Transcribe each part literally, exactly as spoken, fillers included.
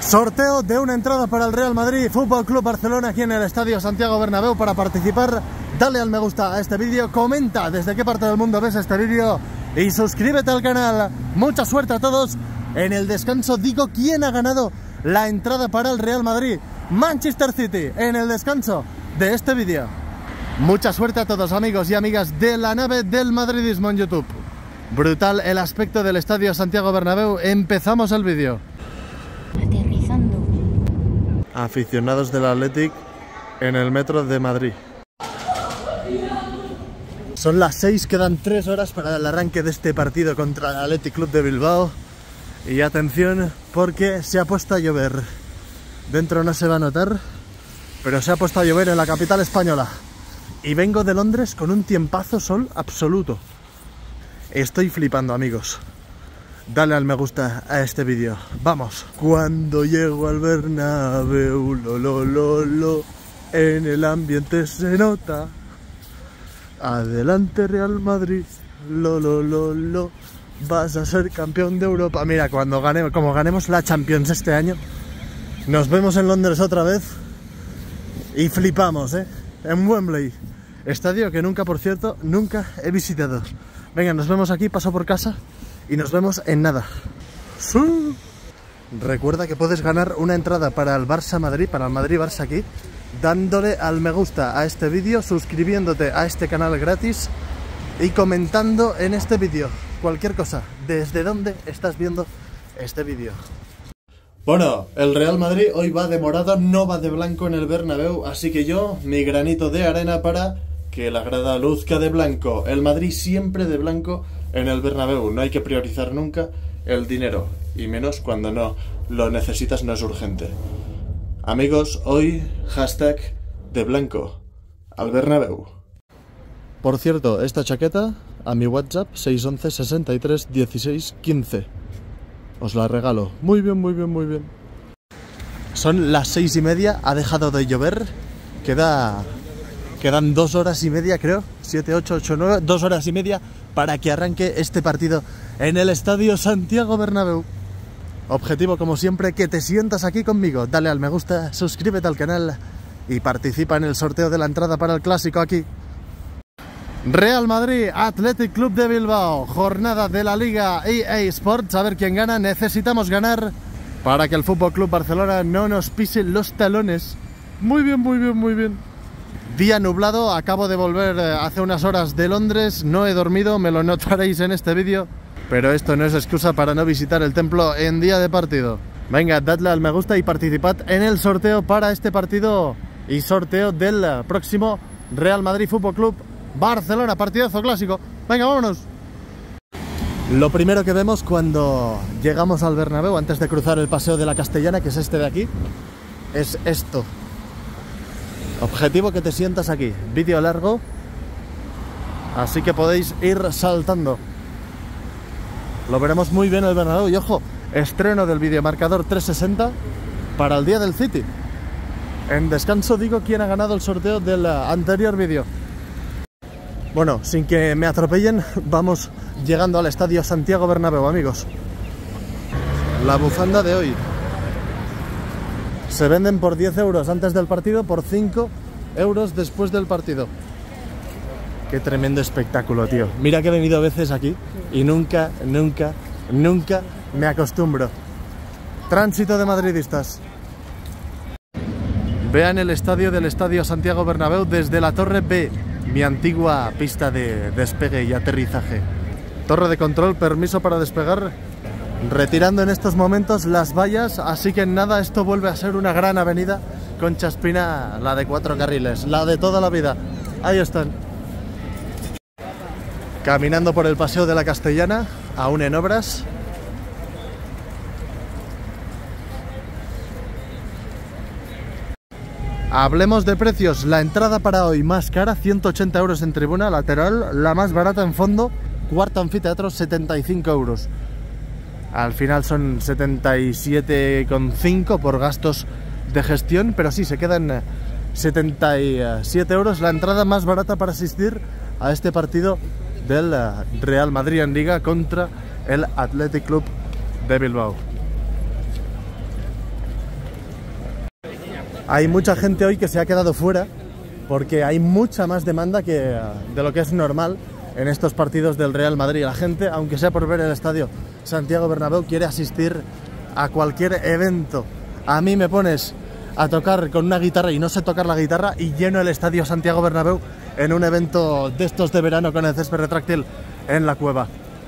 Sorteo de una entrada para el Real Madrid Fútbol Club Barcelona aquí en el Estadio Santiago Bernabéu. Para participar, dale al me gusta a este vídeo, comenta desde qué parte del mundo ves este vídeo y suscríbete al canal. Mucha suerte a todos. En el descanso digo quién ha ganado la entrada para el Real Madrid Manchester City en el descanso de este vídeo. Mucha suerte a todos, amigos y amigas de la nave del madridismo en YouTube. Brutal el aspecto del Estadio Santiago Bernabéu. Empezamos el vídeo. Aterrizando. Aficionados del Athletic en el metro de Madrid. Son las seis, quedan tres horas para el arranque de este partido contra el Athletic Club de Bilbao. Y atención, porque se ha puesto a llover. Dentro no se va a notar, pero se ha puesto a llover en la capital española. Y vengo de Londres con un tiempazo, sol absoluto. Estoy flipando, amigos. Dale al me gusta a este vídeo. Vamos. Cuando llego al Bernabéu, lo, lo, lo, lo, en el ambiente se nota. Adelante Real Madrid, lo, lo, lo, lo, vas a ser campeón de Europa. Mira, cuando ganemos, como ganemos la Champions este año, nos vemos en Londres otra vez y flipamos, ¿eh? En Wembley, estadio que nunca, por cierto, nunca he visitado. Venga, nos vemos aquí, paso por casa y nos vemos en nada. ¡Sí! Recuerda que puedes ganar una entrada para el Barça Madrid, para el Madrid Barça aquí, dándole al me gusta a este vídeo, suscribiéndote a este canal gratis y comentando en este vídeo cualquier cosa, desde dónde estás viendo este vídeo. Bueno, el Real Madrid hoy va de morado, no va de blanco en el Bernabéu, así que yo, mi granito de arena para que la grada luzca de blanco. El Madrid siempre de blanco en el Bernabéu, no hay que priorizar nunca el dinero, y menos cuando no lo necesitas, no es urgente. Amigos, hoy hashtag de blanco al Bernabéu. Por cierto, esta chaqueta a mi WhatsApp seis once sesenta y tres dieciséis quince. Os la regalo. Muy bien, muy bien, muy bien. Son las seis y media, ha dejado de llover. Queda, quedan dos horas y media, creo. Siete, ocho, ocho, nueve. Dos horas y media para que arranque este partido en el Estadio Santiago Bernabéu. Objetivo, como siempre, que te sientas aquí conmigo. Dale al me gusta, suscríbete al canal y participa en el sorteo de la entrada para el clásico aquí. Real Madrid, Athletic Club de Bilbao. Jornada de la Liga E A Sports. A ver quién gana. Necesitamos ganar para que el Fútbol Club Barcelona no nos pise los talones. Muy bien, muy bien, muy bien. Día nublado. Acabo de volver hace unas horas de Londres. No he dormido, me lo notaréis en este vídeo. Pero esto no es excusa para no visitar el templo en día de partido. Venga, dadle al me gusta y participad en el sorteo para este partido y sorteo del próximo Real Madrid Fútbol Club Barcelona, partidazo clásico. Venga, vámonos. Lo primero que vemos cuando llegamos al Bernabéu, antes de cruzar el Paseo de la Castellana, que es este de aquí, es esto. Objetivo, que te sientas aquí. Vídeo largo, así que podéis ir saltando. Lo veremos muy bien el Bernabéu. Y ojo, estreno del videomarcador trescientos sesenta para el día del City. En descanso digo quién ha ganado el sorteo del anterior vídeo. Bueno, sin que me atropellen, vamos llegando al Estadio Santiago Bernabéu, amigos. La bufanda de hoy. Se venden por diez euros antes del partido, por cinco euros después del partido. Qué tremendo espectáculo, tío. Mira que he venido veces aquí y nunca, nunca, nunca me acostumbro. Tránsito de madridistas. Vean el estadio del Estadio Santiago Bernabéu desde la Torre B, mi antigua pista de despegue y aterrizaje. Torre de control, permiso para despegar. Retirando en estos momentos las vallas, así que en nada esto vuelve a ser una gran avenida con Chaspina, la de cuatro carriles, la de toda la vida. Ahí están. Caminando por el Paseo de la Castellana, aún en obras. Hablemos de precios. La entrada para hoy más cara, ciento ochenta euros en tribuna lateral. La más barata en fondo, cuarto anfiteatro, setenta y cinco euros. Al final son setenta y siete coma cinco por gastos de gestión, pero sí, se quedan setenta y siete euros. La entrada más barata para asistir a este partido del Real Madrid en Liga contra el Athletic Club de Bilbao. Hay mucha gente hoy que se ha quedado fuera porque hay mucha más demanda que de lo que es normal en estos partidos del Real Madrid. La gente, aunque sea por ver el estadio Santiago Bernabéu, quiere asistir a cualquier evento. A mí me pones a tocar con una guitarra y no sé tocar la guitarra y lleno el estadio Santiago Bernabéu en un evento de estos de verano con el césped retráctil en la cueva.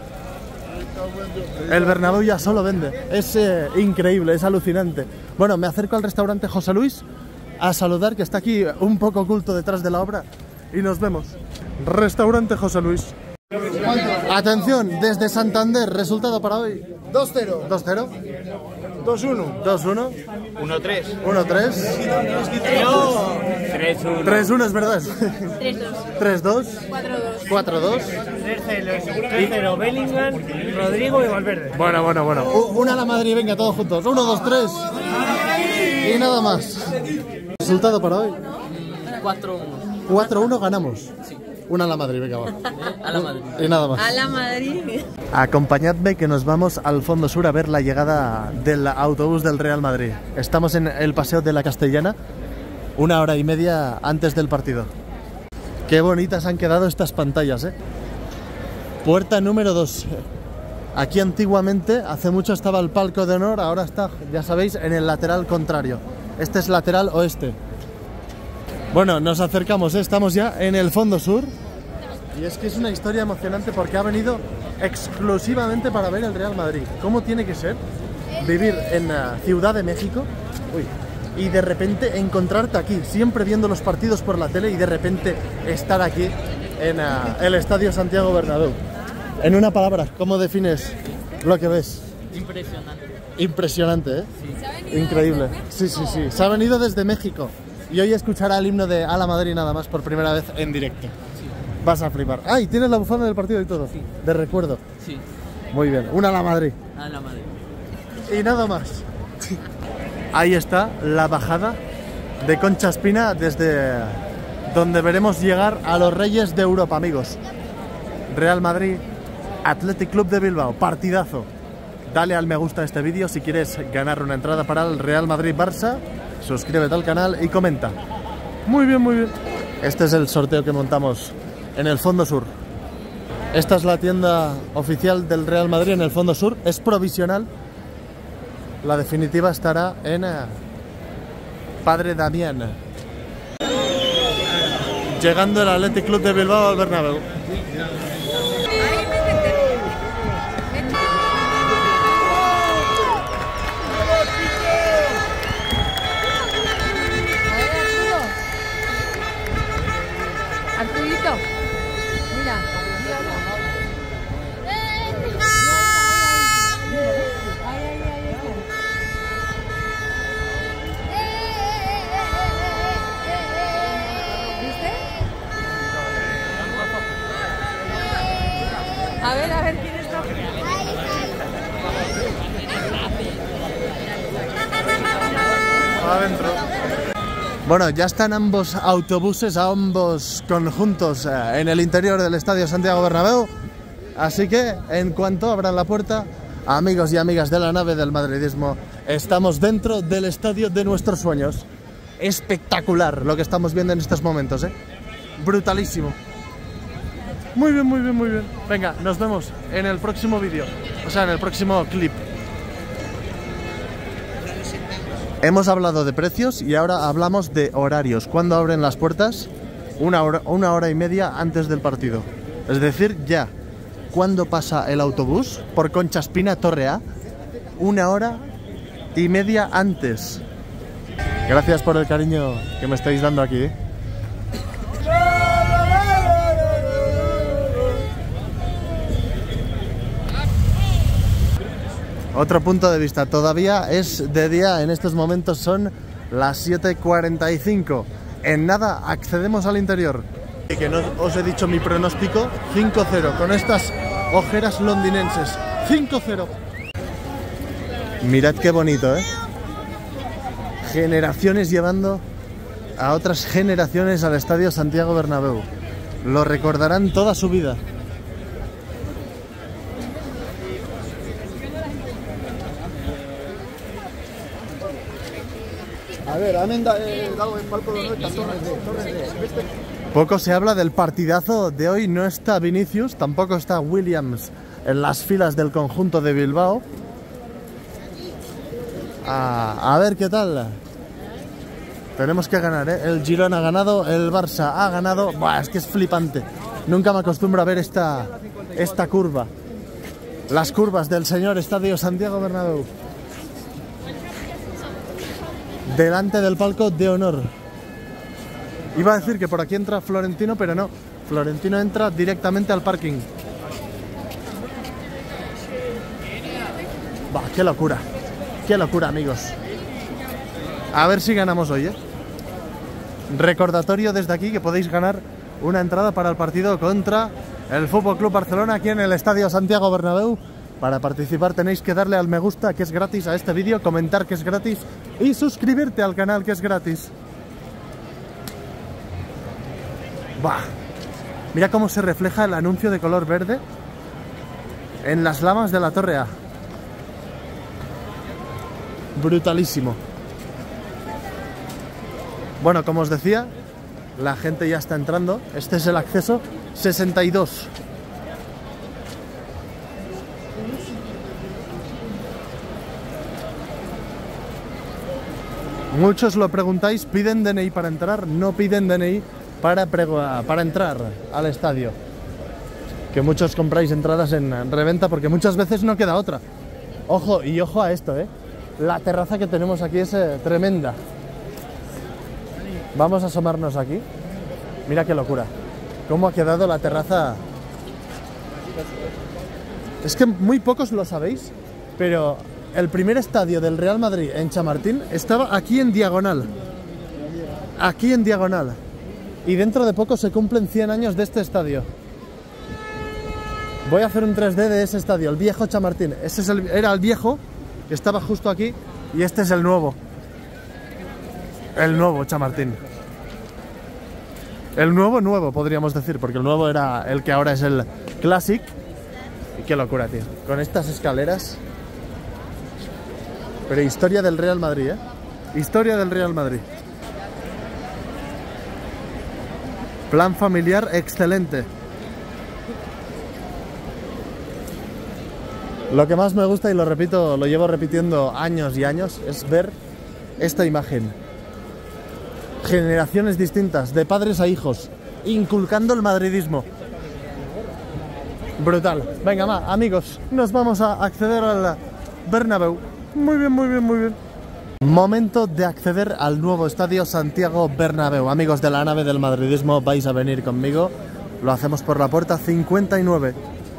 El Bernabéu ya solo vende. Es eh, increíble, es alucinante. Bueno, me acerco al restaurante José Luis a saludar, que está aquí un poco oculto detrás de la obra, y nos vemos. Restaurante José Luis. Atención, desde Santander, resultado para hoy. dos cero. dos cero. dos uno. dos uno. uno tres. uno tres. tres uno. tres uno es verdad. tres dos. tres dos. cuatro dos. cuatro dos. tres cero. Bellingham, Rodrigo y Valverde. Bueno, bueno, bueno. U- Una a la Madrid, venga, todos juntos. uno, dos, tres. Y nada más. Resultado para hoy. cuatro uno. cuatro uno ganamos. Una a la Madrid, venga, va. A la Madrid. Y nada más. A la Madrid. Acompañadme que nos vamos al fondo sur a ver la llegada del autobús del Real Madrid. Estamos en el Paseo de la Castellana, una hora y media antes del partido. Qué bonitas han quedado estas pantallas, ¿eh? Puerta número dos. Aquí antiguamente, hace mucho estaba el palco de honor, ahora está, ya sabéis, en el lateral contrario. Este es lateral oeste. Bueno, nos acercamos, ¿eh? Estamos ya en el fondo sur. Y es que es una historia emocionante porque ha venido exclusivamente para ver el Real Madrid. ¿Cómo tiene que ser vivir en uh, Ciudad de México? Uy, y de repente encontrarte aquí, siempre viendo los partidos por la tele, y de repente estar aquí en uh, el Estadio Santiago Bernabéu? En una palabra, ¿cómo defines lo que ves? Impresionante. Impresionante, ¿eh? Sí. Increíble. Sí, sí, sí. Se ha venido desde México. Y hoy escuchará el himno de A la Madrid nada más por primera vez en directo. Sí. Vas a flipar. ¡Ay! Ah, ¿tienes la bufanda del partido y todo? Sí. De recuerdo. Sí. Muy bien. Una a la Madrid. A la Madrid. Y nada más. Ahí está la bajada de Concha Espina desde donde veremos llegar a los Reyes de Europa, amigos. Real Madrid, Athletic Club de Bilbao. Partidazo. Dale al me gusta a este vídeo si quieres ganar una entrada para el Real Madrid-Barça. Suscríbete al canal y comenta. Muy bien, muy bien. Este es el sorteo que montamos en el fondo sur. Esta es la tienda oficial del Real Madrid en el fondo sur. Es provisional. La definitiva estará en eh, Padre Damián. Llegando el Athletic Club de Bilbao al Bernabéu. Arturito, mira. ¿Viste? A ver, a ver quién está. Adentro. Bueno, ya están ambos autobuses, ambos conjuntos eh, en el interior del Estadio Santiago Bernabéu. Así que, en cuanto abran la puerta, amigos y amigas de la nave del madridismo, estamos dentro del estadio de nuestros sueños. Espectacular lo que estamos viendo en estos momentos, ¿eh? Brutalísimo. Muy bien, muy bien, muy bien. Venga, nos vemos en el próximo vídeo, o sea, en el próximo clip. Hemos hablado de precios y ahora hablamos de horarios. ¿Cuándo abren las puertas? Una hora, una hora y media antes del partido. Es decir, ya. ¿Cuándo pasa el autobús por Concha Espina, Torre A? Una hora y media antes. Gracias por el cariño que me estáis dando aquí, ¿eh? Otro punto de vista, todavía es de día, en estos momentos son las siete cuarenta y cinco. En nada accedemos al interior. Y que no os he dicho mi pronóstico, cinco cero, con estas ojeras londinenses. cinco cero. Mirad qué bonito, ¿eh? Generaciones llevando a otras generaciones al Estadio Santiago Bernabéu. Lo recordarán toda su vida. A ver, hemen da, eh, dago en palco de eta torres de, torres de, beste. Poco se habla del partidazo de hoy, no está Vinicius, tampoco está Williams en las filas del conjunto de Bilbao. A, a ver qué tal. Tenemos que ganar, ¿eh? El Girona ha ganado, el Barça ha ganado. Buah, es que es flipante. Nunca me acostumbro a ver esta, esta curva. Las curvas del señor Estadio Santiago Bernabéu. Delante del palco de honor. Iba a decir que por aquí entra Florentino, pero no. Florentino entra directamente al parking. Bah, qué locura. Qué locura, amigos. A ver si ganamos hoy, ¿eh? Recordatorio desde aquí que podéis ganar una entrada para el partido contra el F C Barcelona aquí en el Estadio Santiago Bernabéu. Para participar tenéis que darle al me gusta, que es gratis, a este vídeo, comentar, que es gratis, y suscribirte al canal, que es gratis. Bah. Mira cómo se refleja el anuncio de color verde en las lamas de la Torre A. Brutalísimo. Bueno, como os decía, la gente ya está entrando. Este es el acceso sesenta y dos. Muchos lo preguntáis, ¿piden D N I para entrar? No piden D N I para, para entrar al estadio. Que muchos compráis entradas en reventa porque muchas veces no queda otra. Ojo, y ojo a esto, ¿eh? La terraza que tenemos aquí es eh, tremenda. Vamos a asomarnos aquí. Mira qué locura. Cómo ha quedado la terraza. Es que muy pocos lo sabéis, pero el primer estadio del Real Madrid en Chamartín estaba aquí en diagonal. Aquí en diagonal. Y dentro de poco se cumplen cien años de este estadio. Voy a hacer un tres D de ese estadio, el viejo Chamartín. Ese es el, era el viejo, que estaba justo aquí, y este es el nuevo. El nuevo Chamartín. El nuevo nuevo, podríamos decir, porque el nuevo era el que ahora es el Classic. Y qué locura, tío. Con estas escaleras. Pero historia del Real Madrid, ¿eh? Historia del Real Madrid. Plan familiar excelente. Lo que más me gusta, y lo repito, lo llevo repitiendo años y años, es ver esta imagen. Generaciones distintas, de padres a hijos, inculcando el madridismo. Brutal. Venga, va, amigos, nos vamos a acceder al Bernabéu. Muy bien, muy bien, muy bien. Momento de acceder al nuevo Estadio Santiago Bernabéu. Amigos de la nave del madridismo, vais a venir conmigo. Lo hacemos por la puerta cincuenta y nueve.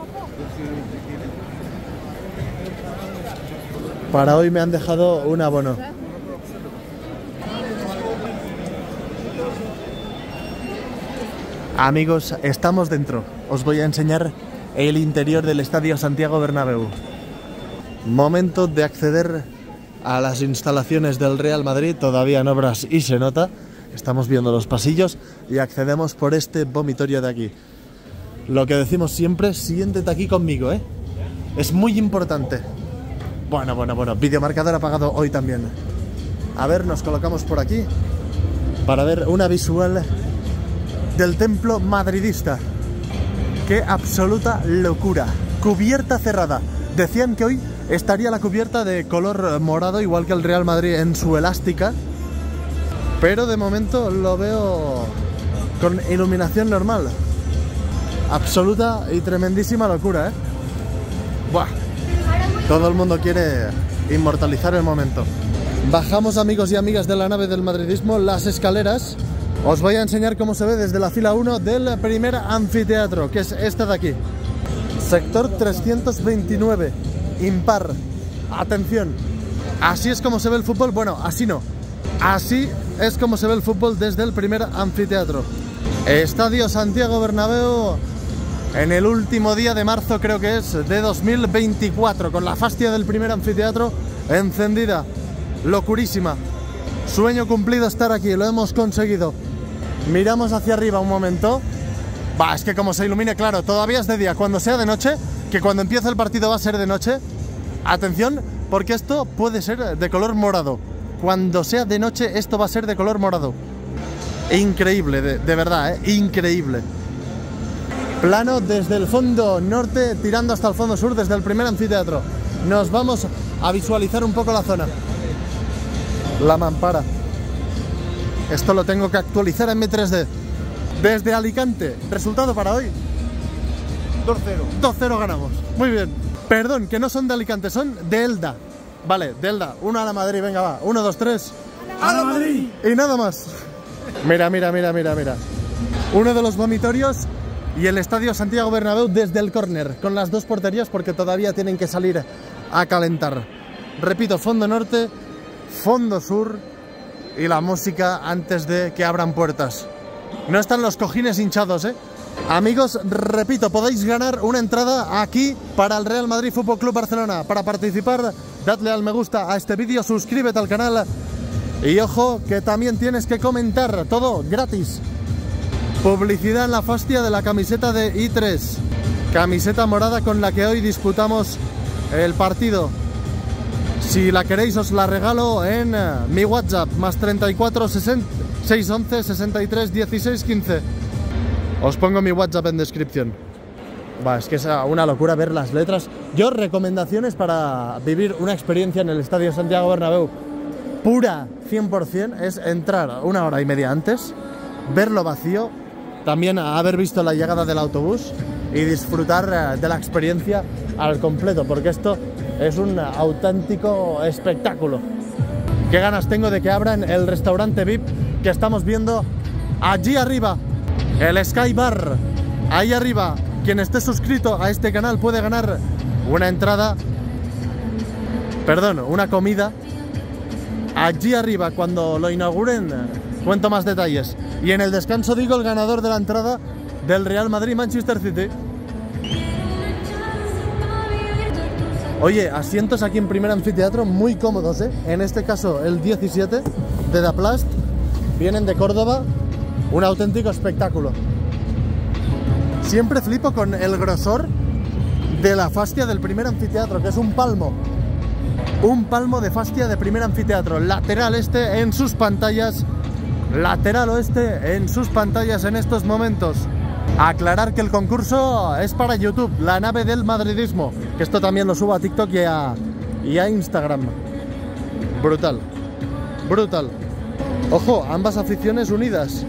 Para hoy me han dejado un abono. Amigos, estamos dentro. Os voy a enseñar el interior del Estadio Santiago Bernabéu. Momento de acceder a las instalaciones del Real Madrid, todavía en obras y se nota. Estamos viendo los pasillos y accedemos por este vomitorio de aquí. Lo que decimos siempre, siéntete aquí conmigo, ¿eh? Es muy importante. Bueno, bueno, bueno, videomarcador apagado hoy también. A ver, nos colocamos por aquí para ver una visual del templo madridista. ¡Qué absoluta locura! Cubierta cerrada. Decían que hoy estaría la cubierta de color morado, igual que el Real Madrid en su elástica. Pero de momento lo veo con iluminación normal. Absoluta y tremendísima locura, ¿eh? ¡Buah! Todo el mundo quiere inmortalizar el momento. Bajamos, amigos y amigas de la nave del madridismo, las escaleras. Os voy a enseñar cómo se ve desde la fila uno del primer anfiteatro, que es este de aquí. Sector trescientos veintinueve, impar. Atención, así es como se ve el fútbol. Bueno, así no. Así es como se ve el fútbol desde el primer anfiteatro. Estadio Santiago Bernabéu en el último día de marzo, creo que es, de dos mil veinticuatro, con la fascia del primer anfiteatro encendida. Locurísima. Sueño cumplido estar aquí, lo hemos conseguido. Miramos hacia arriba un momento. Va, es que como se ilumine, claro, todavía es de día. Cuando sea de noche, que cuando empiece el partido va a ser de noche. Atención, porque esto puede ser de color morado. cuando sea de noche esto va a ser de color morado. Increíble, de, de verdad, ¿eh? Increíble. Plano desde el fondo norte tirando hasta el fondo sur, desde el primer anfiteatro. Nos vamos a visualizar un poco la zona. La mampara. Esto lo tengo que actualizar en mi tres D. Desde Alicante, resultado para hoy. dos cero. dos cero ganamos. Muy bien. Perdón, que no son de Alicante, son de Elda. Vale, de Elda. Uno a la Madrid, venga, va. Uno, dos, tres. ¡A la Madrid! Y nada más. Mira, mira, mira, mira, mira. Uno de los vomitorios y el Estadio Santiago Bernabéu desde el córner, con las dos porterías porque todavía tienen que salir a calentar. Repito, fondo norte, fondo sur y la música antes de que abran puertas. No están los cojines hinchados, ¿eh? Amigos, repito, podéis ganar una entrada aquí para el Real Madrid Fútbol Club Barcelona. Para participar, dadle al me gusta a este vídeo, suscríbete al canal y ojo que también tienes que comentar, todo gratis. Publicidad en la fascia de la camiseta de I tres, camiseta morada con la que hoy disputamos el partido. Si la queréis os la regalo en mi WhatsApp, más treinta y cuatro, seiscientos once, sesenta y tres, dieciséis, quince. Os pongo mi WhatsApp en descripción. Va, es que es una locura ver las letras. Yo, recomendaciones para vivir una experiencia en el Estadio Santiago Bernabéu pura, cien por cien, es entrar una hora y media antes, verlo vacío, también haber visto la llegada del autobús y disfrutar de la experiencia al completo, porque esto es un auténtico espectáculo. Qué ganas tengo de que abran el restaurante V I P que estamos viendo allí arriba, el Sky Bar. Ahí arriba, quien esté suscrito a este canal puede ganar una entrada, perdón, una comida. Allí arriba, cuando lo inauguren, cuento más detalles. Y en el descanso digo el ganador de la entrada del Real Madrid-Manchester City. Oye, asientos aquí en primer anfiteatro muy cómodos, ¿eh? En este caso el diecisiete de Daplast. Vienen de Córdoba. Un auténtico espectáculo. Siempre flipo con el grosor de la fascia del primer anfiteatro, que es un palmo. Un palmo de fascia de primer anfiteatro. Lateral este en sus pantallas. Lateral oeste en sus pantallas en estos momentos. Aclarar que el concurso es para YouTube, la nave del madridismo. Que esto también lo subo a TikTok y a, y a Instagram. Brutal. Brutal. Ojo, ambas aficiones unidas.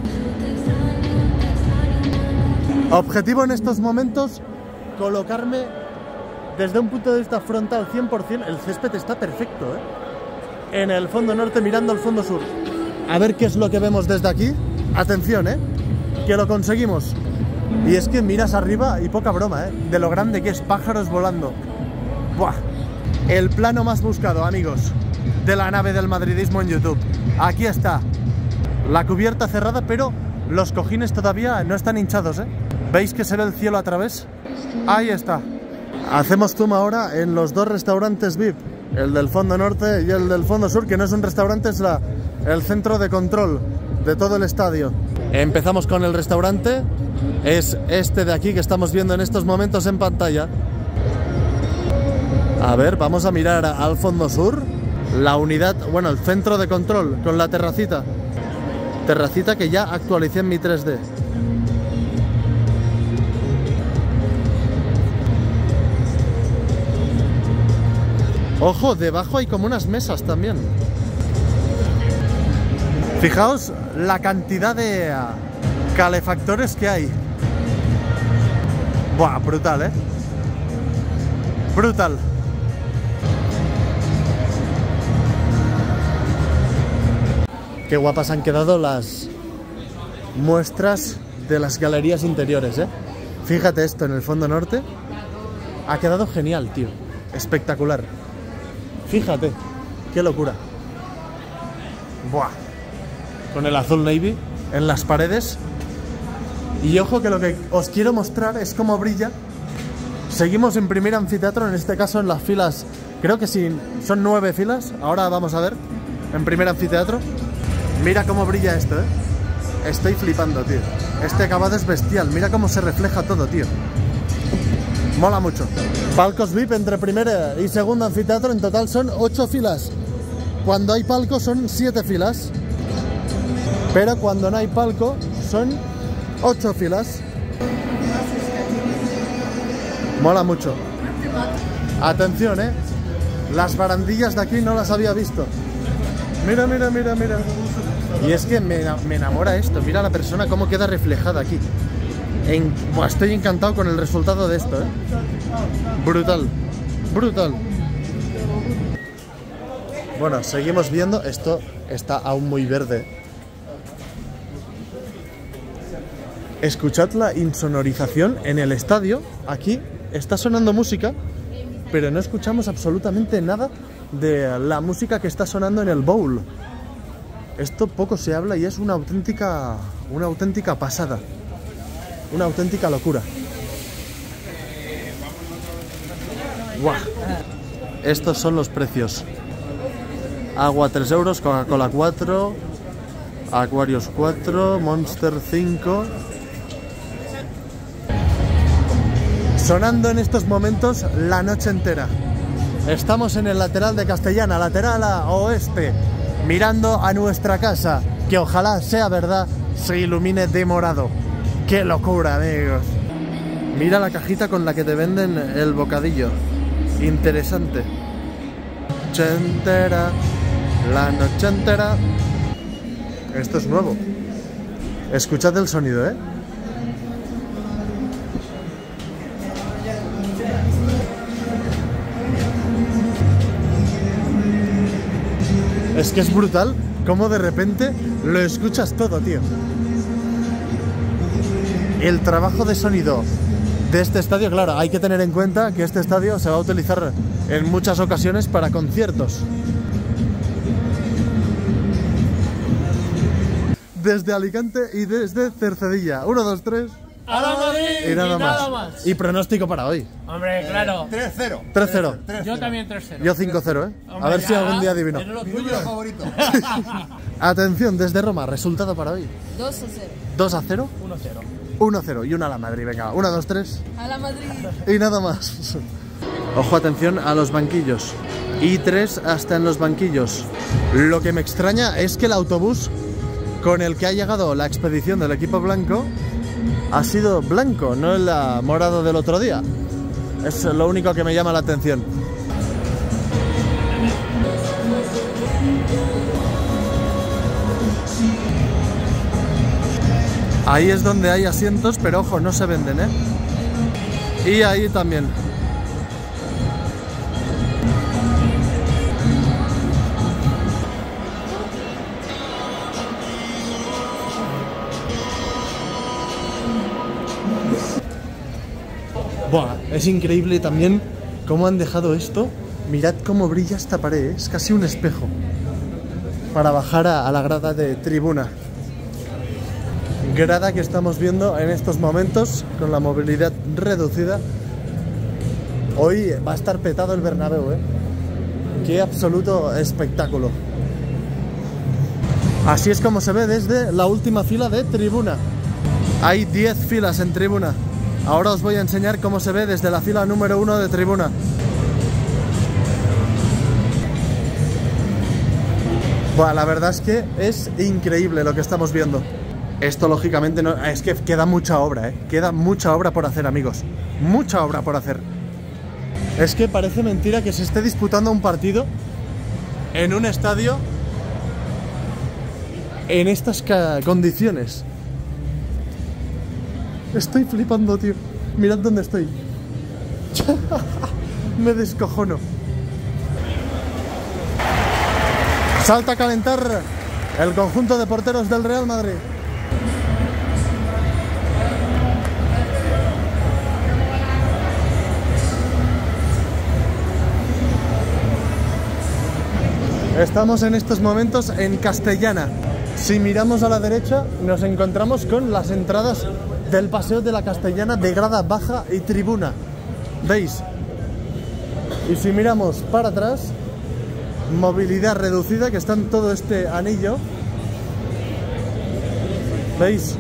Objetivo en estos momentos, colocarme desde un punto de vista frontal cien por cien. El césped está perfecto, ¿eh? En el fondo norte mirando al fondo sur. A ver qué es lo que vemos desde aquí. Atención, ¿eh? Que lo conseguimos. Y es que miras arriba y poca broma, ¿eh? De lo grande que es, pájaros volando. ¡Buah! El plano más buscado, amigos, de la nave del madridismo en YouTube. Aquí está. La cubierta cerrada, pero los cojines todavía no están hinchados, ¿eh? ¿Veis que se ve el cielo a través? Ahí está. Hacemos zoom ahora en los dos restaurantes V I P. El del fondo norte y el del fondo sur, que no es un restaurante, es la, el centro de control de todo el estadio. Empezamos con el restaurante. Es este de aquí que estamos viendo en estos momentos en pantalla. A ver, vamos a mirar al fondo sur. La unidad, bueno, el centro de control con la terracita. Terracita que ya actualicé en mi tres D. Ojo, debajo hay como unas mesas también. Fijaos la cantidad de calefactores que hay. Buah, brutal, ¿eh? Brutal. Qué guapas han quedado las muestras de las galerías interiores, ¿eh? Fíjate esto en el fondo norte. Ha quedado genial, tío. Espectacular. Fíjate. Qué locura. Buah. Con el azul navy en las paredes. Y ojo que lo que os quiero mostrar es cómo brilla. Seguimos en primer anfiteatro, en este caso en las filas. Creo que sí, son nueve filas. Ahora vamos a ver. En primer anfiteatro. Mira cómo brilla esto, ¿eh? Estoy flipando, tío. Este acabado es bestial. Mira cómo se refleja todo, tío. Mola mucho. Palcos V I P entre primer y segundo anfiteatro. En total son ocho filas. cuando hay palco son siete filas, pero cuando no hay palco son ocho filas. Mola mucho. Atención, eh. Las barandillas de aquí no las había visto. Mira, mira, mira, mira. Y es que me, me enamora esto. Mira la persona cómo queda reflejada aquí. En, buah, estoy encantado con el resultado de esto, eh. Brutal. Brutal. Bueno, seguimos viendo. Esto está aún muy verde. Escuchad la insonorización en el estadio. Aquí está sonando música, pero no escuchamos absolutamente nada de la música que está sonando en el bowl. Esto poco se habla y es una auténtica, una auténtica pasada. Una auténtica locura. ¡Guau! Estos son los precios. Agua tres euros, Coca-Cola cuatro, Aquarius cuatro, Monster cinco. Sonando en estos momentos la noche entera. Estamos en el lateral de Castellana, lateral a oeste, mirando a nuestra casa, que ojalá sea verdad, se ilumine de morado. ¡Qué locura, amigos! Mira la cajita con la que te venden el bocadillo. Interesante. Noche entera, la noche entera. Esto es nuevo. Escuchad el sonido, ¿eh? Es que es brutal cómo de repente lo escuchas todo, tío. El trabajo de sonido de este estadio, claro, hay que tener en cuenta que este estadio se va a utilizar en muchas ocasiones para conciertos. Desde Alicante y desde Cercedilla. Uno, dos, tres. ¡A la Madrid! Y nada, y nada más. más. Y pronóstico para hoy. Hombre, claro. tres cero. tres cero. Yo también tres cero. Yo cinco cero, ¿eh? Hombre, a ver si ya, algún día adivino. es lo Mi tuyo. número favorito. Atención, desde Roma, resultado para hoy. dos a cero. dos a cero. uno cero. uno cero. Y una a la Madrid, venga. uno, dos, tres. A la Madrid. Y nada más. Ojo, atención a los banquillos. Y tres hasta en los banquillos. Lo que me extraña es que el autobús con el que ha llegado la expedición del equipo blanco ha sido blanco, no el morado del otro día. Es lo único que me llama la atención. Ahí es donde hay asientos, pero ojo, no se venden, ¿eh? Y ahí también. Buah, es increíble también cómo han dejado esto. Mirad cómo brilla esta pared, ¿eh? Es casi un espejo. Para bajar a, a la grada de tribuna. Grada que estamos viendo en estos momentos con la movilidad reducida. Hoy va a estar petado el Bernabéu, ¿eh? Qué absoluto espectáculo. Así es como se ve desde la última fila de tribuna. Hay diez filas en tribuna. Ahora os voy a enseñar cómo se ve desde la fila número uno de tribuna. Bueno, la verdad es que es increíble lo que estamos viendo. Esto lógicamente no, es que queda mucha obra, ¿eh? Queda mucha obra por hacer, amigos. Mucha obra por hacer. Es que parece mentira que se esté disputando un partido en un estadio en estas condiciones. Estoy flipando, tío. Mirad dónde estoy. Me descojono. Salta a calentar el conjunto de porteros del Real Madrid. Estamos en estos momentos en Castellana. Si miramos a la derecha, nos encontramos con las entradas del Paseo de la Castellana de grada baja y tribuna. ¿Veis? Y si miramos para atrás, movilidad reducida, que está en todo este anillo. ¿Veis?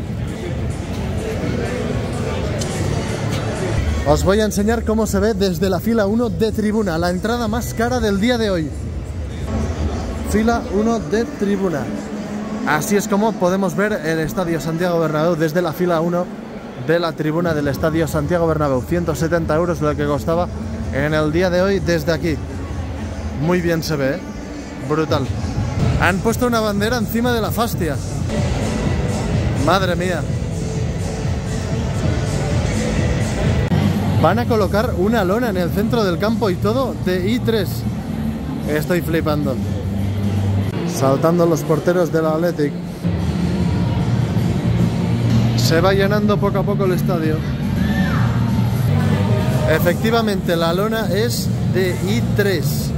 Os voy a enseñar cómo se ve desde la fila uno de tribuna, la entrada más cara del día de hoy. fila uno de tribuna. Así es como podemos ver el Estadio Santiago Bernabéu desde la fila uno de la tribuna del Estadio Santiago Bernabéu. ciento setenta euros lo que costaba en el día de hoy desde aquí. Muy bien se ve, ¿eh? Brutal. Han puesto una bandera encima de la fascia. Madre mía. Van a colocar una lona en el centro del campo y todo de I tres. Estoy flipando. Saltando los porteros del Athletic. Se va llenando poco a poco el estadio. Efectivamente, la lona es de I tres.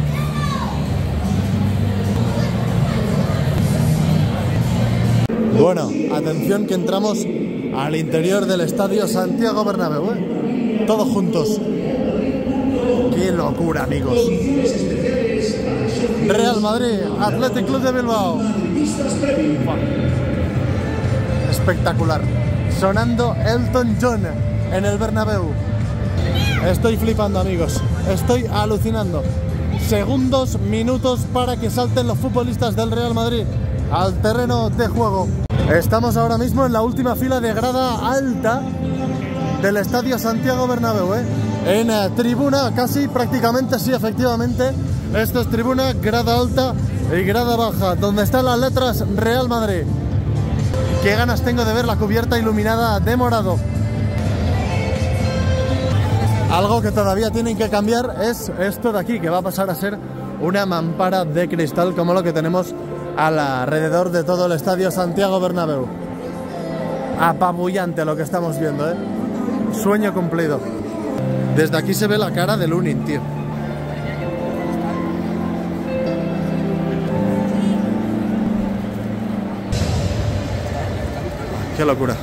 Bueno, atención que entramos al interior del Estadio Santiago Bernabéu, ¿eh? Todos juntos. ¡Qué locura, amigos! Real Madrid, Athletic Club de Bilbao. Espectacular. Sonando Elton John en el Bernabéu. Estoy flipando, amigos. Estoy alucinando. Segundos, minutos para que salten los futbolistas del Real Madrid al terreno de juego. Estamos ahora mismo en la última fila de grada alta del Estadio Santiago Bernabéu, ¿eh? En eh, tribuna, casi prácticamente, sí, efectivamente. Esto es tribuna, grada alta y grada baja, donde están las letras Real Madrid. Qué ganas tengo de ver la cubierta iluminada de morado. Algo que todavía tienen que cambiar es esto de aquí, que va a pasar a ser una mampara de cristal como lo que tenemos alrededor de todo el Estadio Santiago Bernabéu. Apabullante lo que estamos viendo, ¿eh? Sueño cumplido. Desde aquí se ve la cara de Lunin, tío. Qué locura.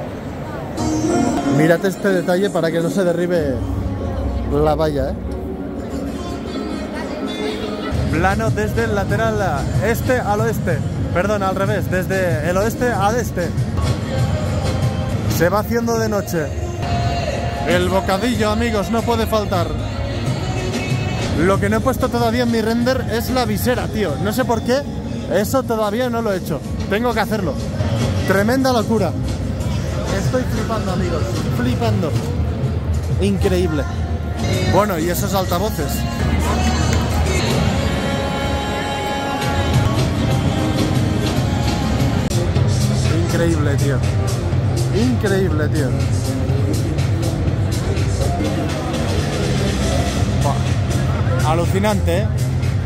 Mírate este detalle para que no se derribe la valla, ¿eh? Plano desde el lateral este al oeste. Perdón, al revés, desde el oeste al este. Se va haciendo de noche. El bocadillo, amigos, no puede faltar. Lo que no he puesto todavía en mi render es la visera, tío. No sé por qué, eso todavía no lo he hecho. Tengo que hacerlo. Tremenda locura. Estoy flipando, amigos. Flipando. Increíble. Bueno, y esos altavoces. Increíble, tío. Increíble, tío. Buah. Alucinante, ¿eh?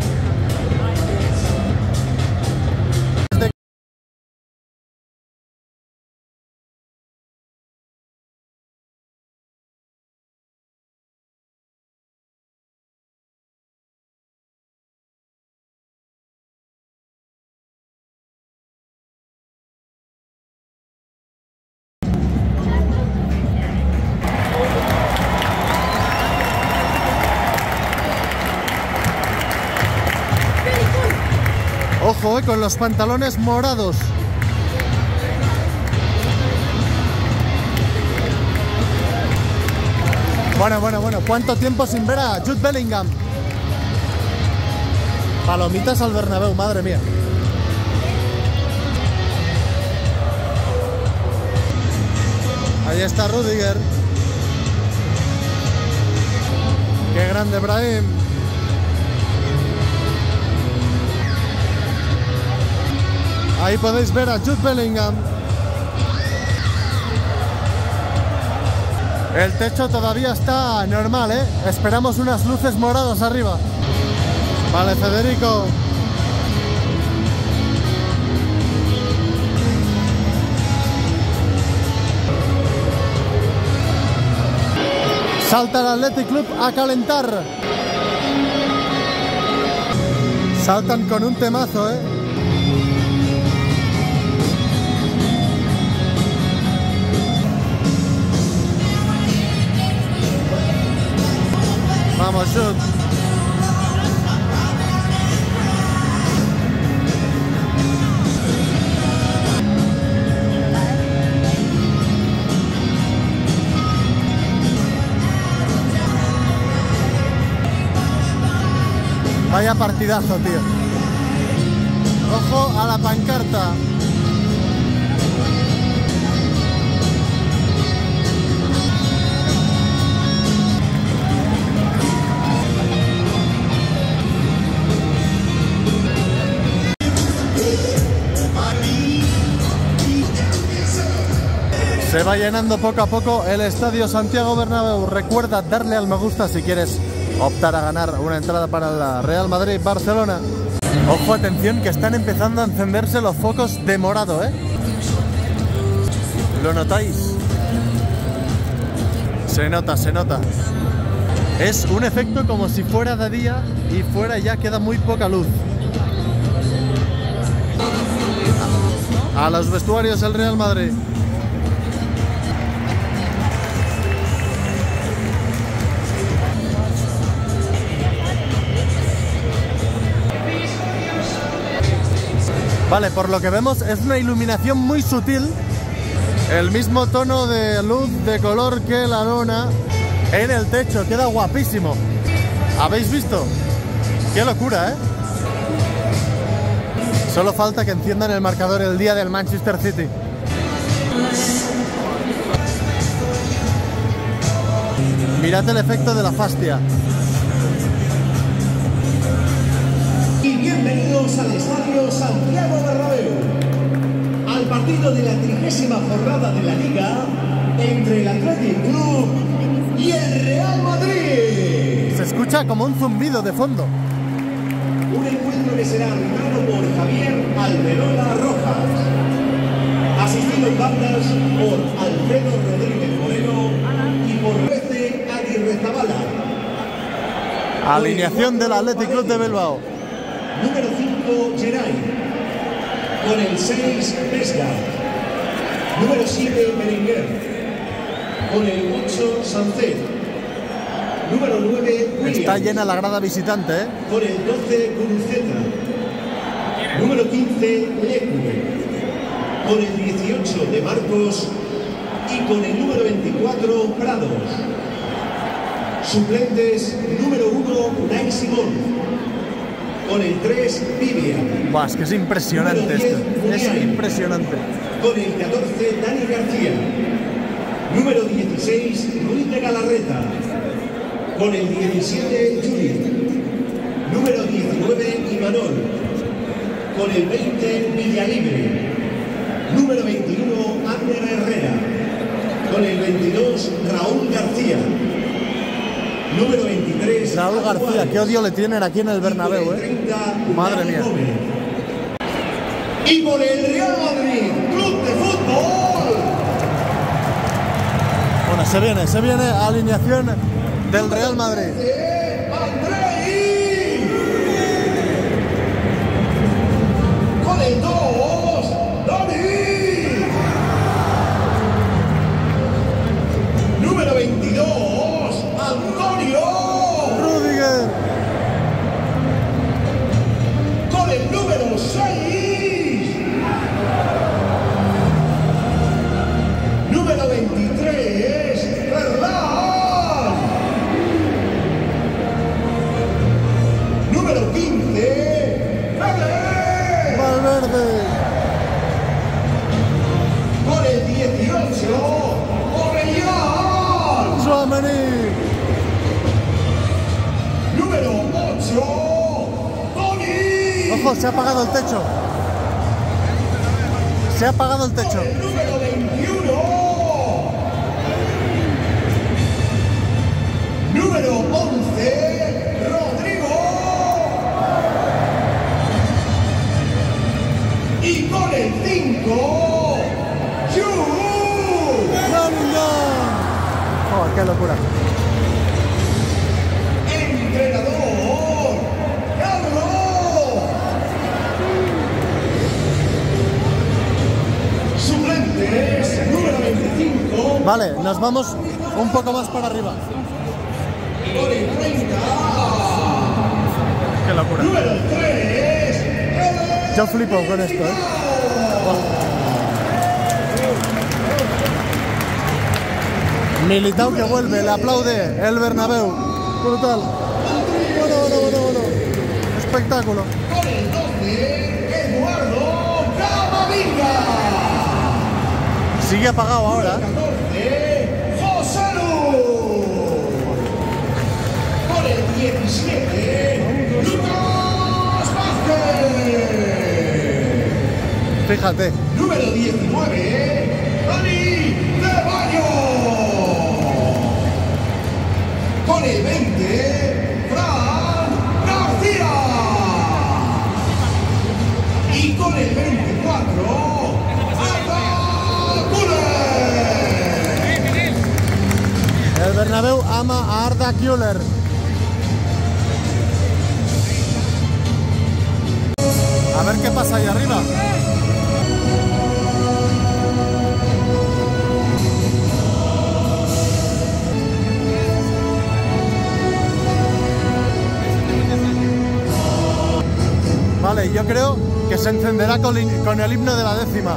Ojo, eh, con los pantalones morados. Bueno, bueno, bueno. ¿Cuánto tiempo sin ver a Jude Bellingham? Palomitas al Bernabéu, madre mía. Ahí está Rudiger. Qué grande Brahim. Ahí podéis ver a Jude Bellingham. El techo todavía está normal, ¿eh? Esperamos unas luces moradas arriba. Vale, Federico. Salta el Athletic Club a calentar. Saltan con un temazo, ¿eh? Vamos, shoot. Vaya partidazo, tío. Ojo a la pancarta. Se va llenando poco a poco el Estadio Santiago Bernabéu. Recuerda darle al me gusta si quieres optar a ganar una entrada para la Real Madrid-Barcelona. Ojo, atención, que están empezando a encenderse los focos de morado, ¿eh? ¿Lo notáis? Se nota, se nota. Es un efecto como si fuera de día y fuera ya queda muy poca luz. A los vestuarios el Real Madrid. Vale, por lo que vemos es una iluminación muy sutil. El mismo tono de luz, de color que la lona en el techo. Queda guapísimo. ¿Habéis visto? ¡Qué locura, eh! Solo falta que enciendan el marcador el día del Manchester City. Mirad el efecto de la fascia. Y bienvenidos al Estadio Santiago Bernabéu, al partido de la trigésima jornada de la Liga entre el Athletic Club y el Real Madrid. Se escucha como un zumbido de fondo. Un encuentro que será arbitrado por Javier Alberola Rojas, asistido en bandas por Alfredo Rodríguez Moreno y por Rece Aguirre Zabala. Alineación del Athletic Club de Bilbao. Número cinco, Geray. Con el seis, Vesga. Número siete, Berenguer. Con el ocho, Sánchez. Número nueve, Williams. Está llena la grada visitante, ¿eh? Con el doce, Guruceta. Número quince, Lecue. Con el dieciocho, De Marcos. Y con el número veinticuatro, Prados. Suplentes, número uno, Unai Simón. Con el tres, Vivian. Buah, es que es impresionante esto. Es impresionante. Con el catorce, Dani García. Número dieciséis, Luis de Galarreta. Con el diecisiete, Juli. Número diecinueve, Imanol. Con el veinte, Villalibre. Número veintiuno, Ander Herrera. Con el veintidós, Raúl García. Número veintitrés, Raúl García, qué odio le tienen aquí en el Bernabéu, ¿eh? treinta, Madre mía. Y por el Real Madrid Club de Fútbol. Bueno, se viene, se viene alineación del Real Madrid. Andrei. Con el dos, Dani. Número veintidós, Antonio. Rudiger. Con el número seis. Número veintitrés, Ferland. Número quince, Fede. Valverde. Con el dieciocho, Orellán. Tchouaméni. Número ocho, Toni. Ojo, se ha apagado el techo. Se ha apagado el techo. Número veintiuno. Número once, Rodrigo. Y con el cinco, Jude. Bellingham. Oh, qué locura. Entrenador, Carlos. Suplentes, número veinticinco. Vale, nos vamos un poco más para arriba. Con el treinta. Qué locura. Número tres. Yo flipo con esto, ¿eh? Wow. Militao que vuelve, le aplaude el Bernabéu. Brutal. Bueno, bueno, bueno, bueno. Espectáculo. Con el doce, Sigue apagado ahora. catorce, José Lu. Con el diecisiete, Lucas Vázquez. Fíjate. Número diecinueve, Dani Ceballos. Con el veinte, Fran García. Y con el veinticuatro, Arda Güler. El Bernabéu ama a Arda Güler. A ver qué pasa ahí arriba. Vale, yo creo que se encenderá con, con el himno de la décima.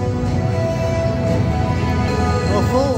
¡Ojo!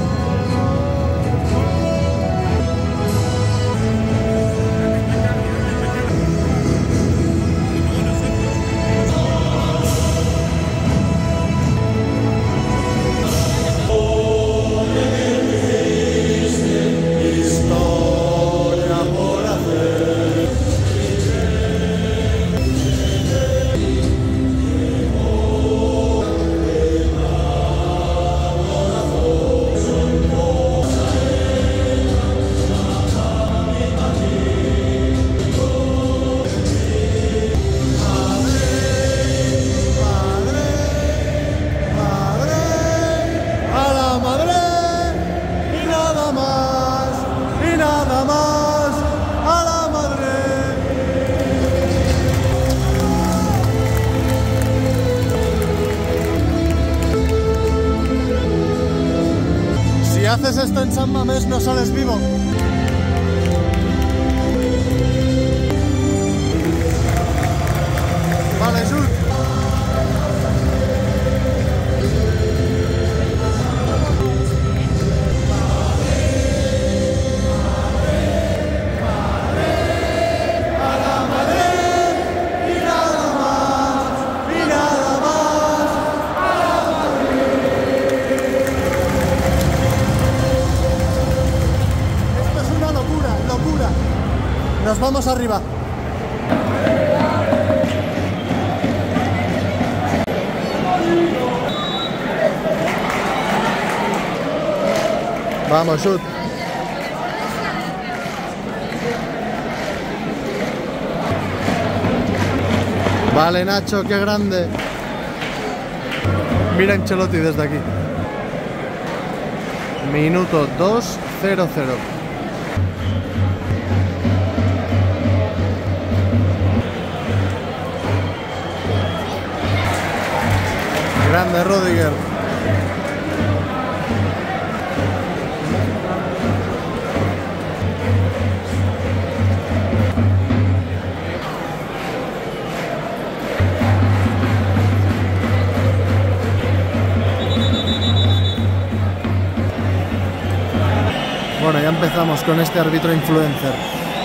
Si haces esto en San Mamés no sales vivo. Vale, Sud. Nos vamos arriba. Vamos, Sud. Vale, Nacho, qué grande. Mira Ancelotti desde aquí. Minuto dos cero cero. Grande Rudiger. Bueno, ya empezamos con este árbitro influencer.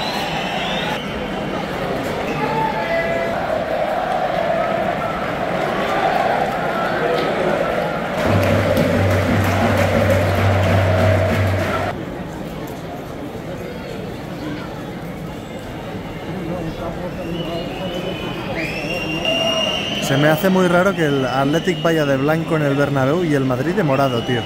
Se me hace muy raro que el Athletic vaya de blanco en el Bernabéu y el Madrid de morado, tío.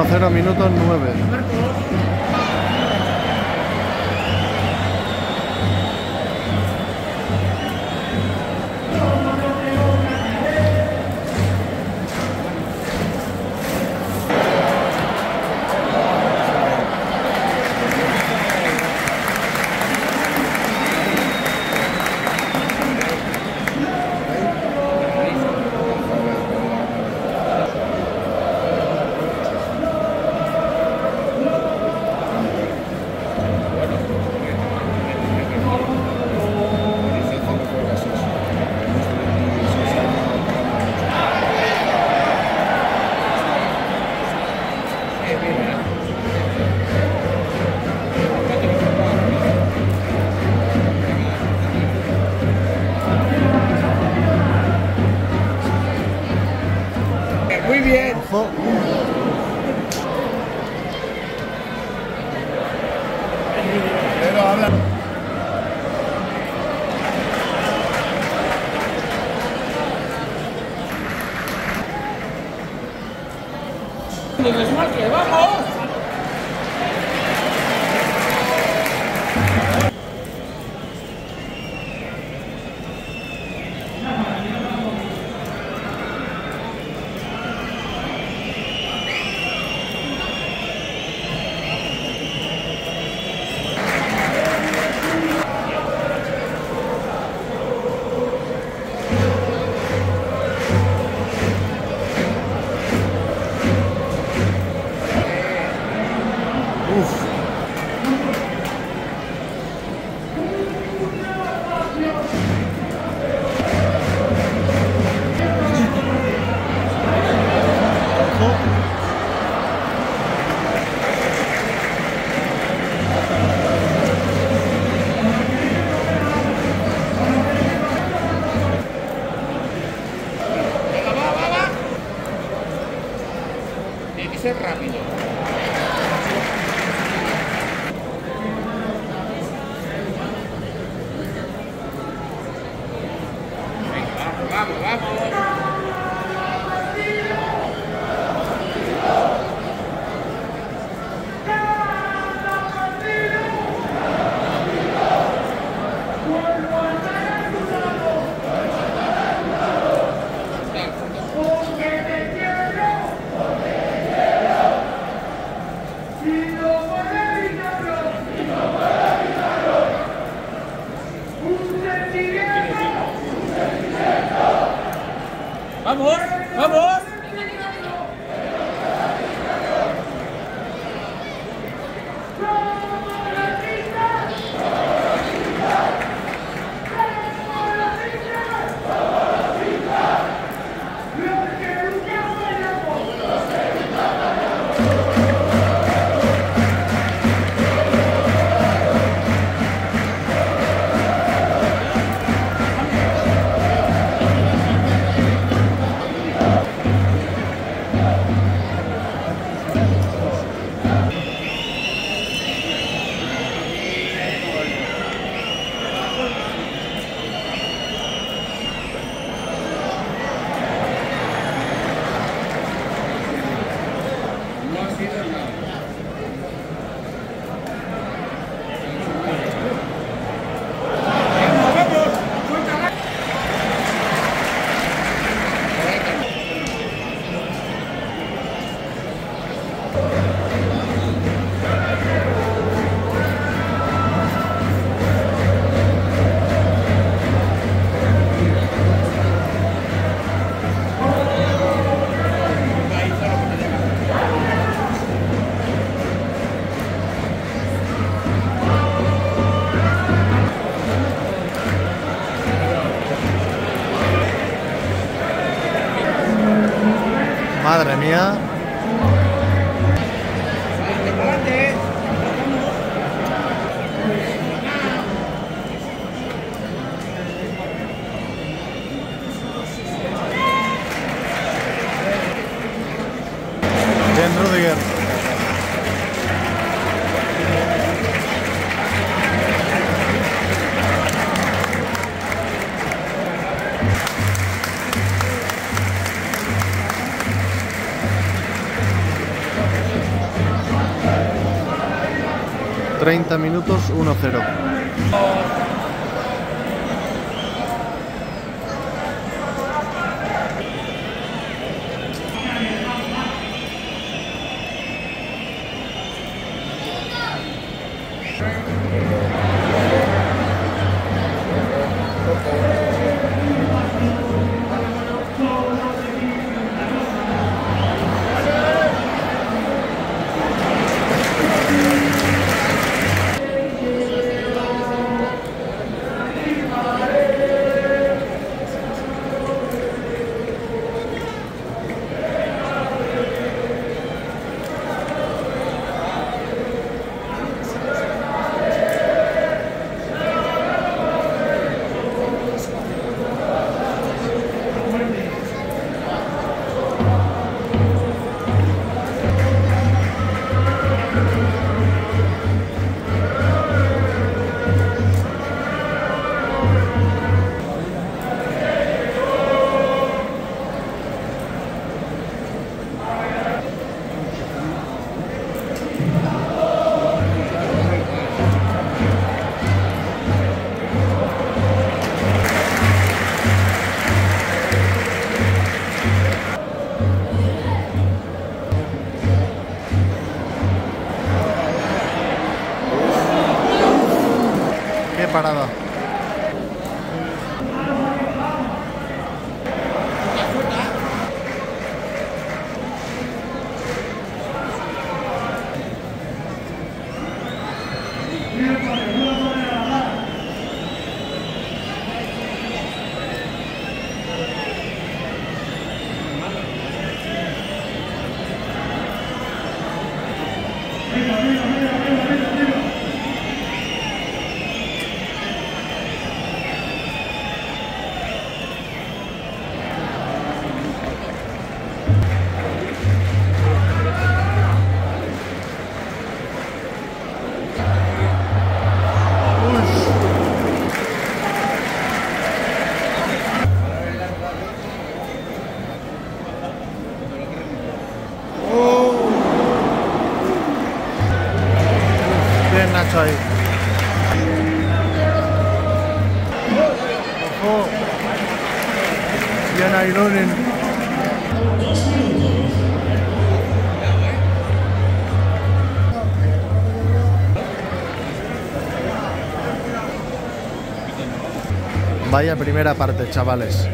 cero, minuto nueve. Muy bien. Ojo. Pero habla. ¡Vamos! Tiene que ser rápido. Venga, vamos, vamos, vamos. ¡Vamos! ¡Vamos! Madre mía. Bien, Rudiger. treinta minutos, uno cero. Parada. Bien, Nacho ahí. Ojo. Bien ahí, Loren. Vaya primera parte, chavales.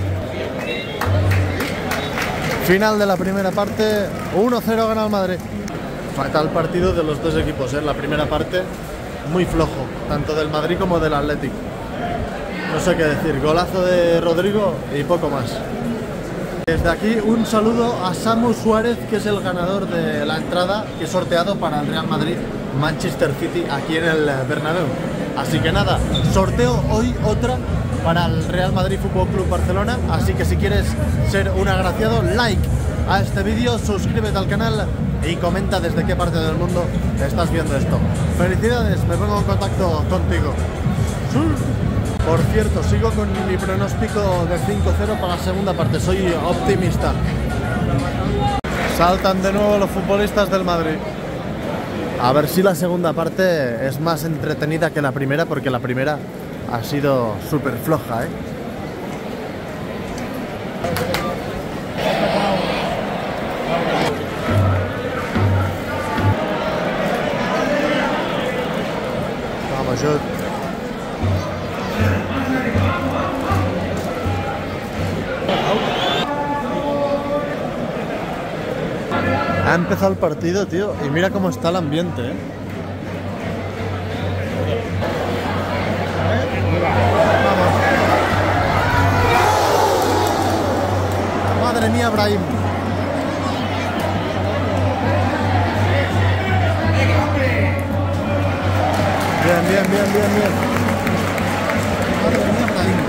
Final de la primera parte, uno cero gana el Madrid. Fatal partido de los dos equipos, ¿eh? La primera parte muy flojo, tanto del Madrid como del Athletic. No sé qué decir, golazo de Rodrigo y poco más. Desde aquí un saludo a Samu Suárez, que es el ganador de la entrada que he sorteado para el Real Madrid Manchester City aquí en el Bernabéu. Así que nada, sorteo hoy otra para el Real Madrid Fútbol Club Barcelona, así que si quieres ser un agraciado, like a este vídeo, suscríbete al canal y comenta desde qué parte del mundo estás viendo esto. Felicidades, me pongo en contacto contigo. Por cierto, sigo con mi pronóstico de cinco cero para la segunda parte, soy optimista. Saltan de nuevo los futbolistas del Madrid. A ver si la segunda parte es más entretenida que la primera, porque la primera ha sido súper floja, ¿eh? Vamos, yo. Ha empezado el partido, tío, y mira cómo está el ambiente, ¿eh? Vamos. Madre mía, Brahim. Bien, bien, bien, bien, bien. Madre mía, Brahim.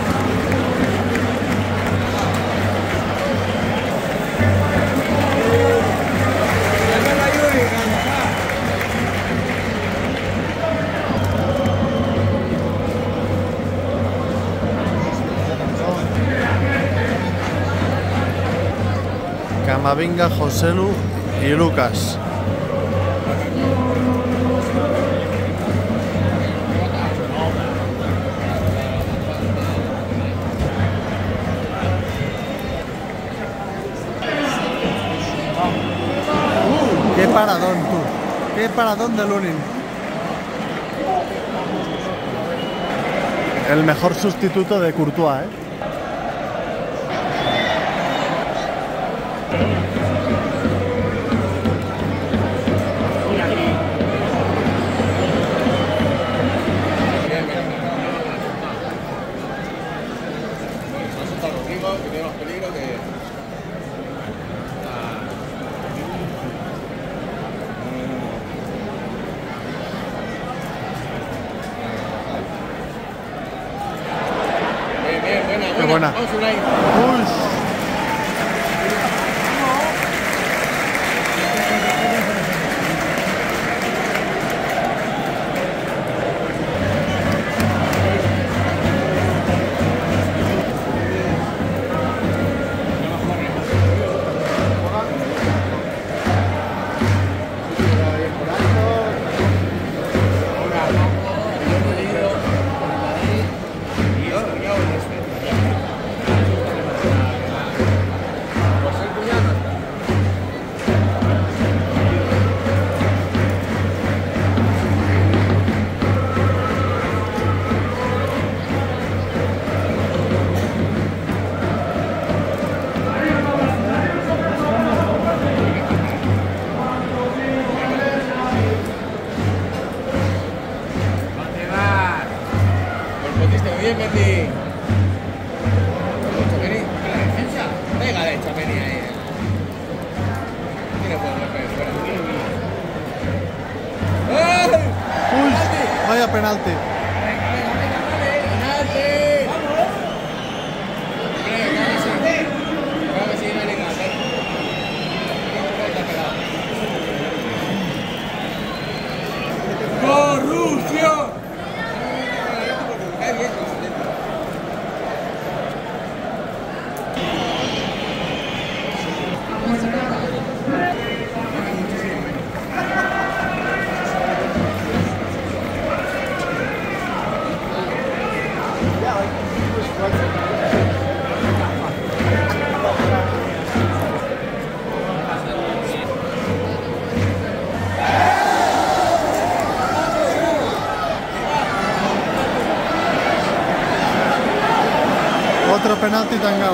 Camavinga, Joselu y Lucas. paradón, tú. Qué paradón de Lunin. El mejor sustituto de Courtois, ¿eh? Qué buena. Uy. bien, Mendy. Chapeni, a la defensa. Pégale, Chapeni ahí. Tiene buen golpe. ¡Ay! Uy, vaya penalti. ¡Corrupción! Otro penalti tangado.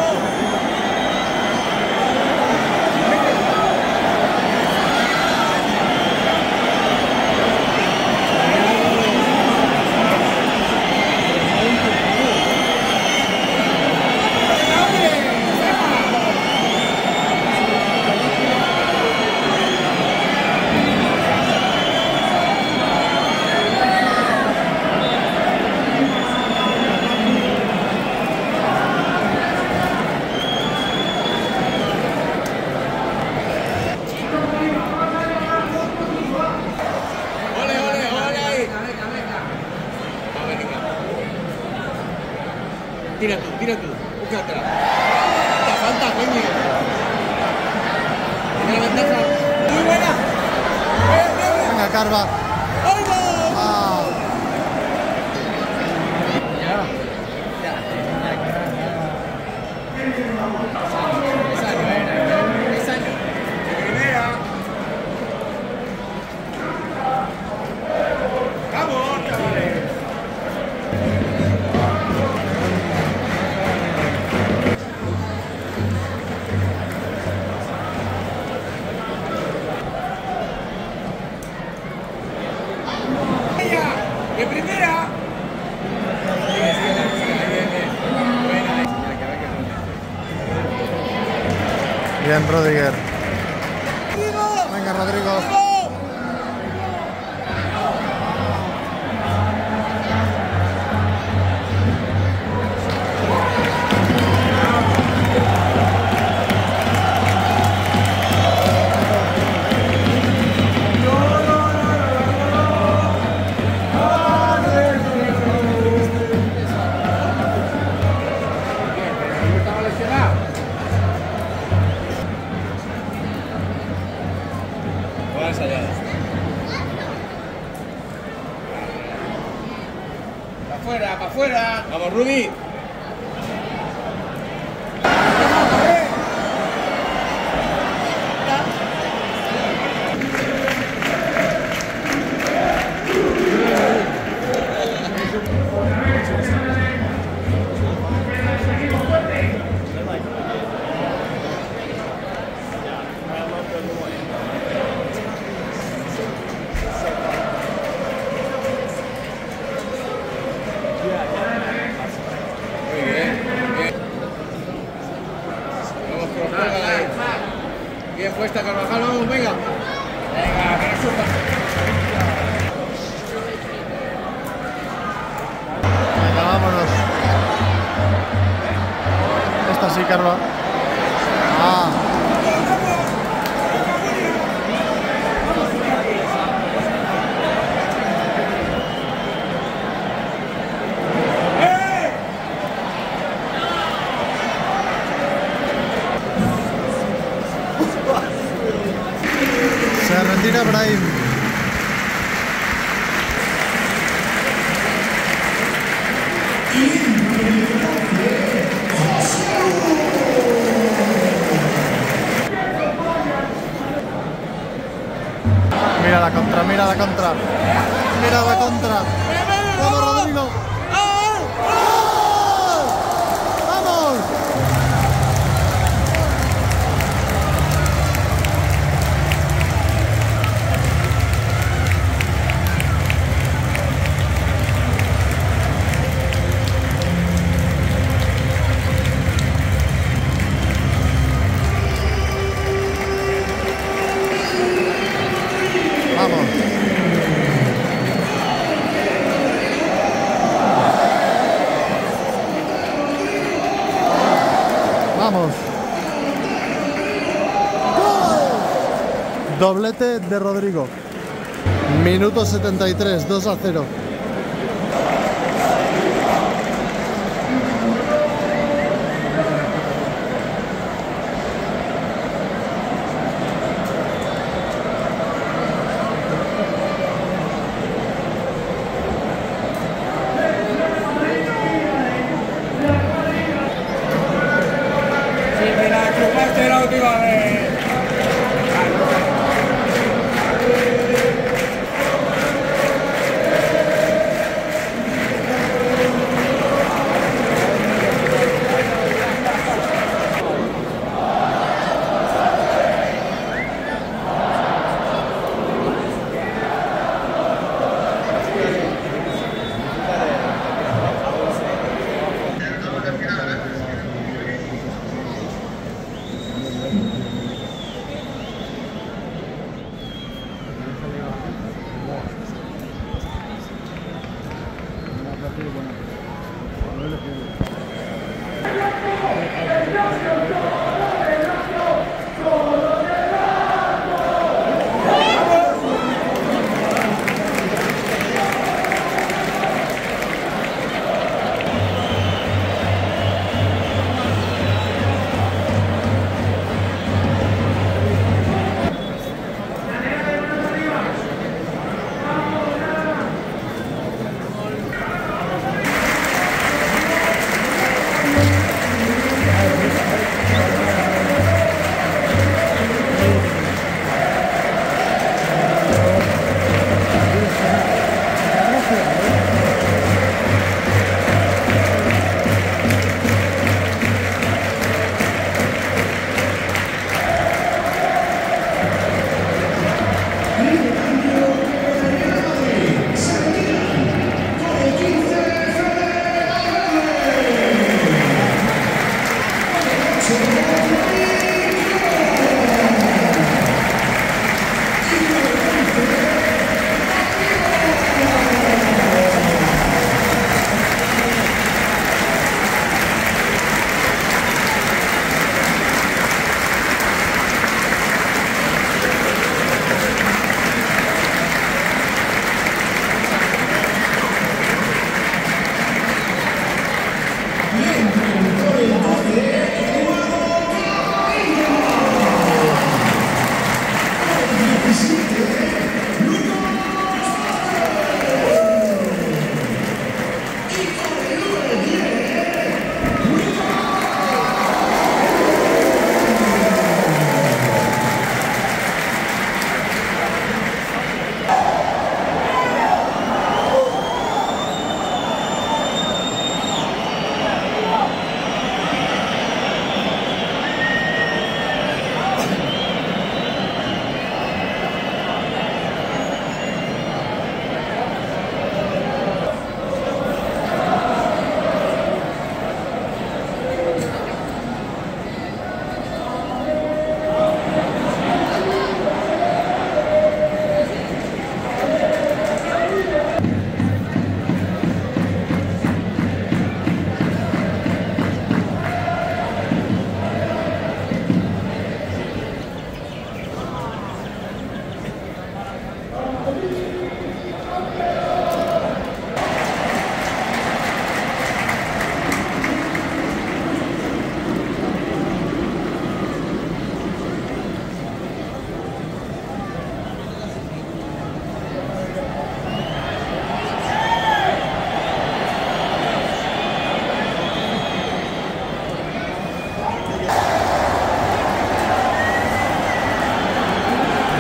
Tira tú, tira tú, búscatela. La falta, coño. Tiene la ventaja. Muy buena. Venga, Carva. Ah. Esa no era, esa no. Primera. Vamos, chavales. ¡De primera! Sigue, sigue, sigue, bien, bien. Buena, Bien, Rodiger. Venga, Rodrigo. ¡Para afuera, para afuera! ¡Vamos, Rubi! cuesta, Carvajal, vamos, venga. Venga, que no suelta. Venga, vámonos. Esta sí, Carva. Ah. Se retira Brahim. Mira la contra, mira la contra. Mira la contra. ¡Vamos, Rodrigo! ¡Vamos! Vamos. Vamos. ¡Gol! Doblete de Rodrigo. Minuto setenta y tres, dos a cero. Si me la chupaste la última vez.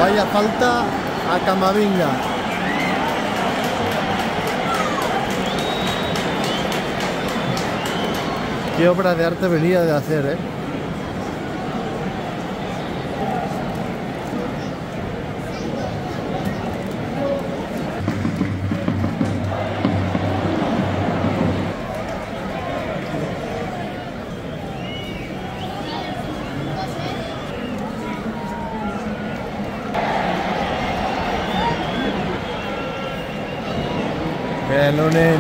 Vaya falta a Camavinga. Qué obra de arte venía de hacer, ¿eh? Bien, Lunin.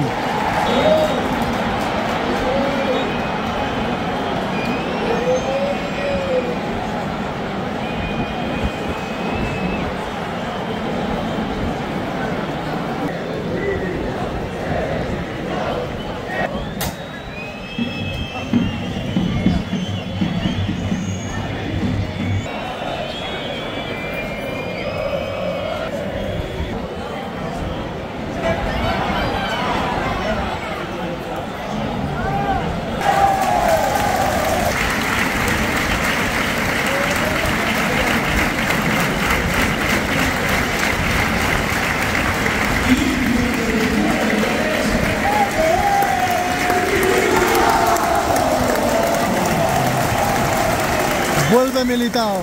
Vuelve Militao.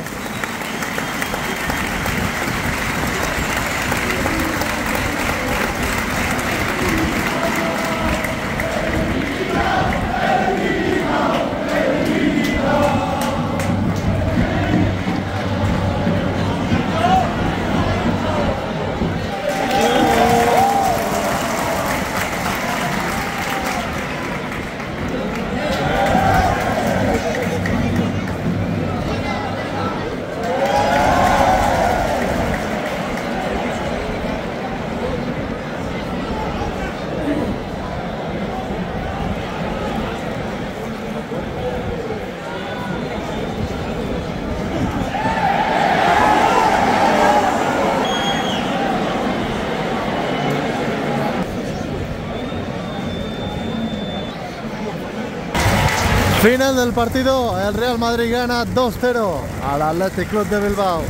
Final del partido, el Real Madrid gana dos cero al Athletic Club de Bilbao.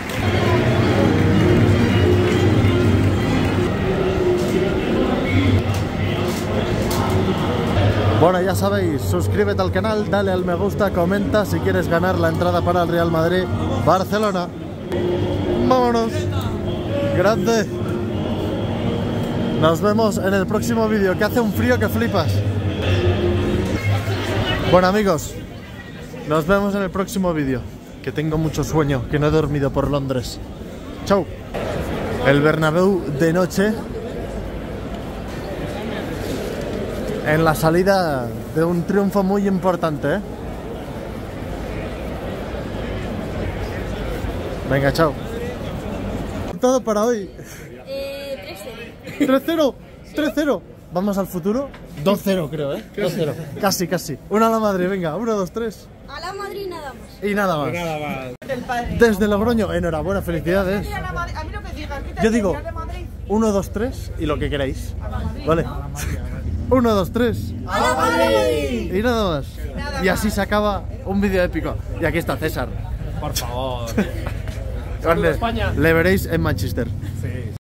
Bueno, ya sabéis, suscríbete al canal, dale al me gusta, comenta si quieres ganar la entrada para el Real Madrid Barcelona. ¡Vámonos! ¡Grande! Nos vemos en el próximo vídeo, que hace un frío que flipas. Bueno amigos, nos vemos en el próximo vídeo, que tengo mucho sueño, que no he dormido por Londres. Chao. El Bernabéu de noche, en la salida de un triunfo muy importante, ¿eh? Venga, chao. Todo para hoy. Eh, tres cero. tres cero. tres cero. Vamos al futuro. dos cero creo, ¿eh? dos cero. Casi, casi. Una a la Madrid, venga. uno, dos, tres. A la Madrid nada más. Y nada más. Nada más. Desde Logroño, enhorabuena, felicidades. A mí lo que digas, ¿qué te Yo digo, Real de Madrid? uno, dos, tres y lo que queráis. Vale. uno, dos, tres. ¡A la Madrid! Y nada más. Y así se acaba un vídeo épico. Y aquí está César. Por favor. Le, España. le veréis en Manchester. Sí.